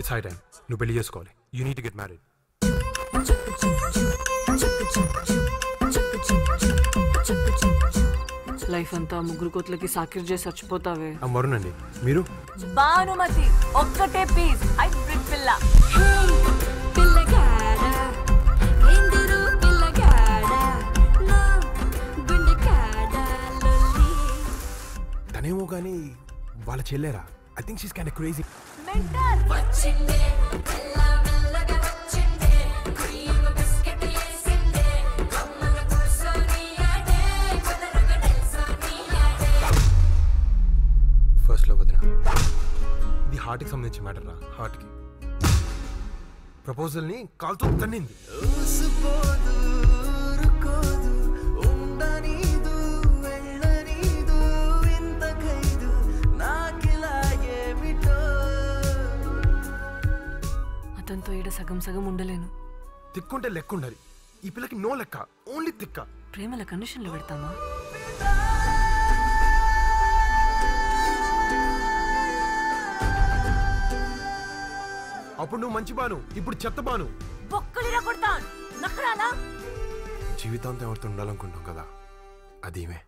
It's high time నువ్వు పెళ్లి చేసుకోవాలి. You need to get married. Life అంతా ముగ్గురు కోట్లకి సాకిర్ చేసి చచ్చిపోతావే. వరుణ్ మీరు? భానుమతి ఒక్కటే పీస్ హైబ్రిడ్ పిల్ల. తనేమో కానీ వాళ్ళ చెల్లేరా. I think she's kind of crazy. First లో వదిన ఇది హార్ట్కి సంబంధించిన మ్యాటర్ రా. హార్ట్కి ప్రపోజల్ని కాల్తో తన్నింది. అతనితో ఈడ సగం సగం ఉండలేను. తిక్కుంటే లెక్క ఉండాలి. ఈ పిల్లకి నో లెక్క, ఓన్లీ తిక్క. ప్రేమల కండిషన్లో పెడతామా? అప్పుడు నువ్వు మంచి బాను, ఇప్పుడు చెత్త బాను. బొక్కలిరా కొడతాను. నక్కడాలా? జీవితాంతం ఎవరితో ఉండాలనుకుంటాం కదా, అదేమే.